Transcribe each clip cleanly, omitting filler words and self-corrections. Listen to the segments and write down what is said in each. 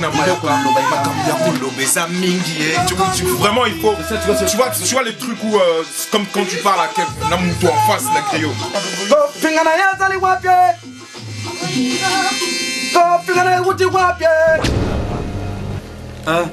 Vraiment, il faut. Tu vois les trucs où, comme quand tu parles à quelqu'un, en face, la griot. Hein?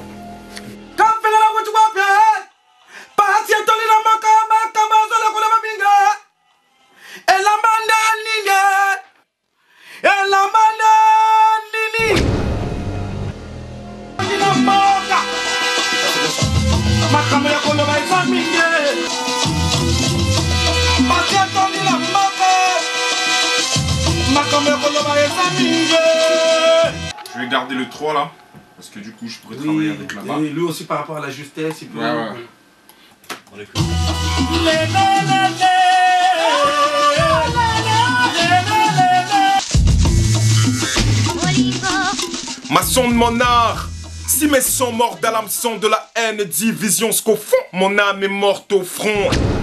Je vais garder le 3 là, parce que du coup je pourrais travailler avec là-bas. Et lui aussi par rapport à la justesse, il peut... Ouais. On écoute. Maçon de mon art, si mes sons mordent à l'hameçon de la haine, division ce qu'au fond, mon âme est morte au front.